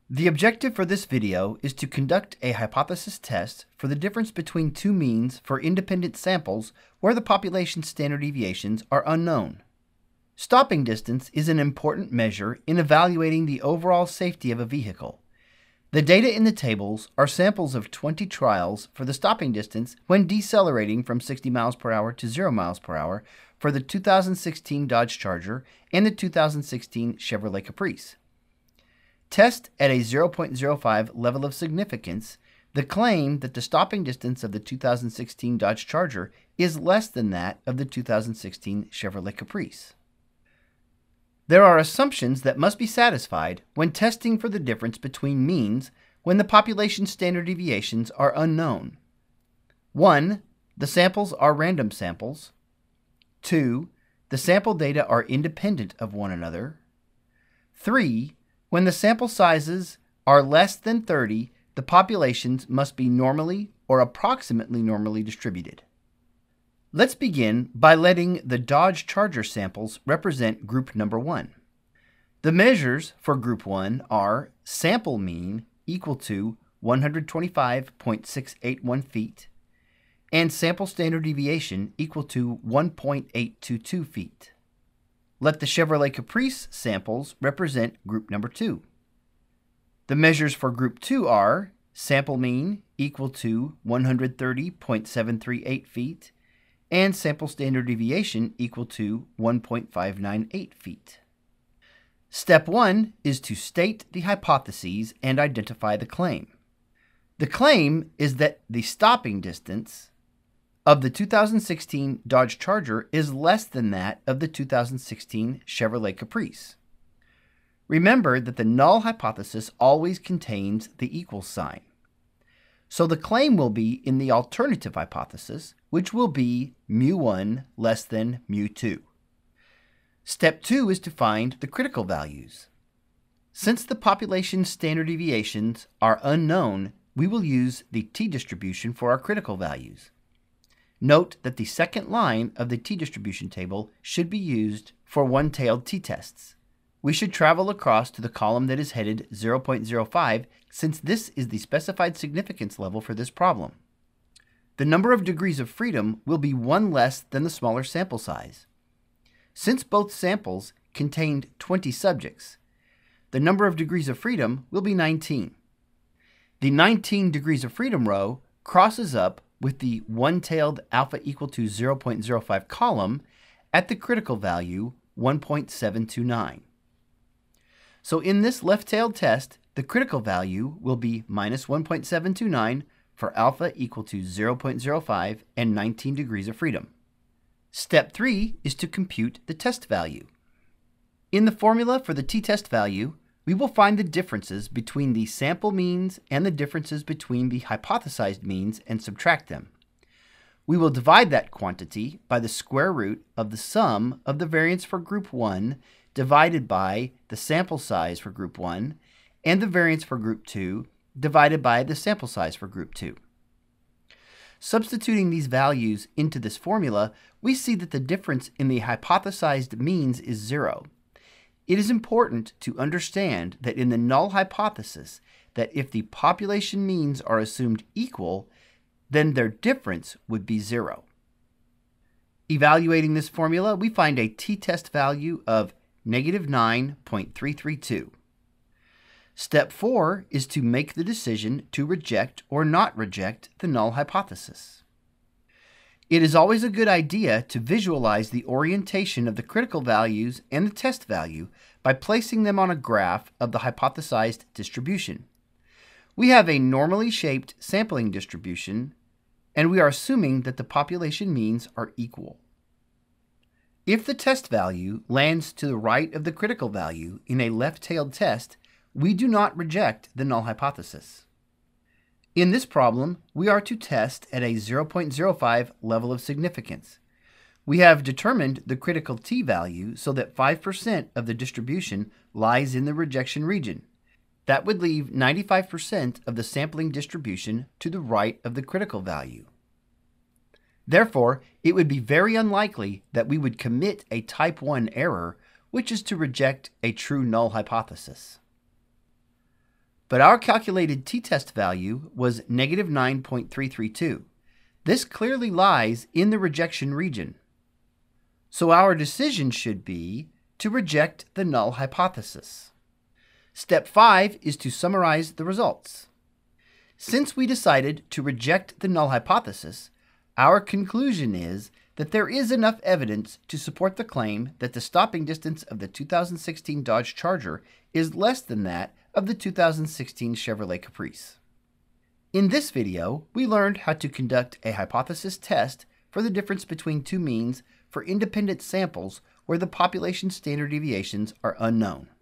The objective for this video is to conduct a hypothesis test for the difference between two means for independent samples where the population standard deviations are unknown. Stopping distance is an important measure in evaluating the overall safety of a vehicle. The data in the tables are samples of 20 trials for the stopping distance when decelerating from 60 miles per hour to 0 miles per hour for the 2016 Dodge Charger and the 2016 Chevrolet Caprice. Test at a 0.05 level of significance the claim that the stopping distance of the 2016 Dodge Charger is less than that of the 2016 Chevrolet Caprice. There are assumptions that must be satisfied when testing for the difference between means when the population standard deviations are unknown. 1. The samples are random samples. 2. The sample data are independent of one another. 3. When the sample sizes are less than 30, the populations must be normally or approximately normally distributed. Let's begin by letting the Dodge Charger samples represent group number 1. The measures for group 1 are sample mean equal to 125.681 feet and sample standard deviation equal to 1.822 feet. Let the Chevrolet Caprice samples represent group number 2. The measures for group 2 are sample mean equal to 130.738 feet and sample standard deviation equal to 1.598 feet. Step 1 is to state the hypotheses and identify the claim. The claim is that the stopping distance of the 2016 Dodge Charger is less than that of the 2016 Chevrolet Caprice. Remember that the null hypothesis always contains the equal sign. So the claim will be in the alternative hypothesis, which will be mu1 less than mu2. Step 2 is to find the critical values. Since the population standard deviations are unknown, we will use the t-distribution for our critical values. Note that the second line of the t-distribution table should be used for one-tailed t-tests. We should travel across to the column that is headed 0.05 since this is the specified significance level for this problem. The number of degrees of freedom will be one less than the smaller sample size. Since both samples contained 20 subjects, the number of degrees of freedom will be 19. The 19 degrees of freedom row crosses up with the one-tailed alpha equal to 0.05 column at the critical value 1.729. So in this left-tailed test, the critical value will be minus 1.729 for alpha equal to 0.05 and 19 degrees of freedom. Step 3 is to compute the test value. In the formula for the t-test value, we will find the differences between the sample means and the differences between the hypothesized means and subtract them. We will divide that quantity by the square root of the sum of the variance for group 1 divided by the sample size for group 1 and the variance for group 2 divided by the sample size for group 2. Substituting these values into this formula, we see that the difference in the hypothesized means is 0. It is important to understand that in the null hypothesis, that if the population means are assumed equal, then their difference would be 0. Evaluating this formula, we find a t-test value of negative 9.332. Step 4 is to make the decision to reject or not reject the null hypothesis. It is always a good idea to visualize the orientation of the critical values and the test value by placing them on a graph of the hypothesized distribution. We have a normally shaped sampling distribution, and we are assuming that the population means are equal. If the test value lands to the right of the critical value in a left-tailed test, we do not reject the null hypothesis. In this problem, we are to test at a 0.05 level of significance. We have determined the critical t-value so that 5% of the distribution lies in the rejection region. That would leave 95% of the sampling distribution to the right of the critical value. Therefore, it would be very unlikely that we would commit a type 1 error, which is to reject a true null hypothesis. But our calculated t-test value was negative 9.332. This clearly lies in the rejection region. So our decision should be to reject the null hypothesis. Step 5 is to summarize the results. Since we decided to reject the null hypothesis, our conclusion is that there is enough evidence to support the claim that the stopping distance of the 2016 Dodge Charger is less than that of the 2016 Chevrolet Caprice. In this video, we learned how to conduct a hypothesis test for the difference between two means for independent samples where the population standard deviations are unknown.